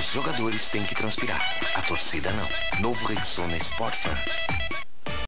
Os jogadores têm que transpirar, a torcida não. Novo Rexona Sport Fan.